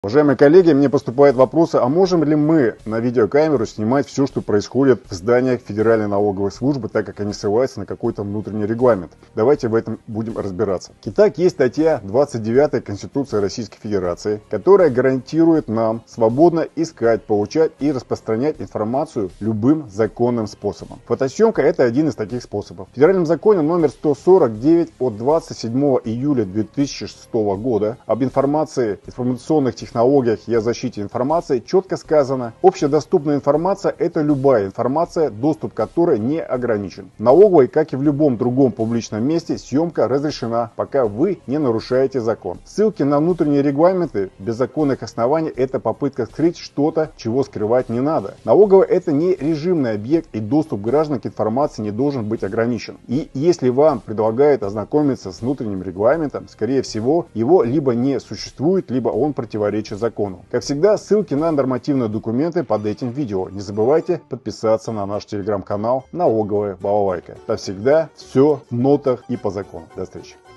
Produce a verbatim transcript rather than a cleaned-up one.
Уважаемые коллеги, мне поступают вопросы, а можем ли мы на видеокамеру снимать все, что происходит в зданиях Федеральной налоговой службы, так как они ссылаются на какой-то внутренний регламент? Давайте в этом будем разбираться. Итак, есть статья двадцать девятая Конституции Российской Федерации, которая гарантирует нам свободно искать, получать и распространять информацию любым законным способом. Фотосъемка – это один из таких способов. В Федеральном законе номер сто сорок девять от двадцать седьмого июля две тысячи шестого года об информации, информационных технологиях, технологиях и о защите информации четко сказано: общедоступная информация – это любая информация, доступ к которой не ограничен. В налоговой, как и в любом другом публичном месте, съемка разрешена, пока вы не нарушаете закон. Ссылки на внутренние регламенты без законных оснований – это попытка скрыть что-то, чего скрывать не надо. Налоговая – это не режимный объект, и доступ граждан к информации не должен быть ограничен. И если вам предлагают ознакомиться с внутренним регламентом, скорее всего, его либо не существует, либо он противоречит закону. Как всегда, ссылки на нормативные документы под этим видео. Не забывайте подписаться на наш телеграм-канал «Налоговая балалайка». Там всегда все в нотах и по закону. До встречи.